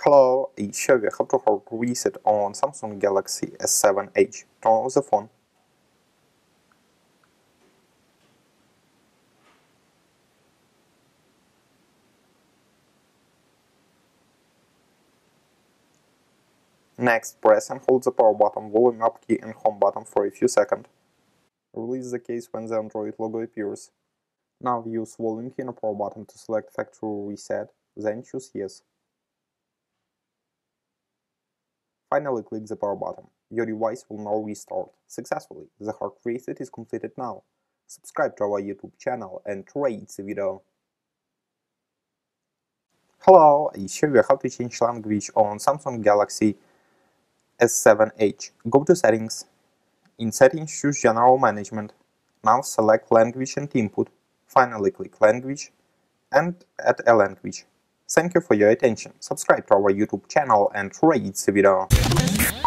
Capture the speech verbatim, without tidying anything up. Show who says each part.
Speaker 1: Hello, I show you how to hard reset on Samsung Galaxy S seven Edge. Turn on the phone. Next, press and hold the power button, volume up key and home button for a few seconds. Release the case when the Android logo appears. Now use volume key and power button to select factory reset, then choose yes. Finally click the power button. Your device will now restart successfully. The hard reset is completed now. Subscribe to our YouTube channel and rate the video. Hello, I show you how to change language on Samsung Galaxy S seven Edge. Go to Settings. In Settings, choose General Management. Now select Language and Input. Finally click Language and add a language. Thank you for your attention. Subscribe to our YouTube channel and rate the video.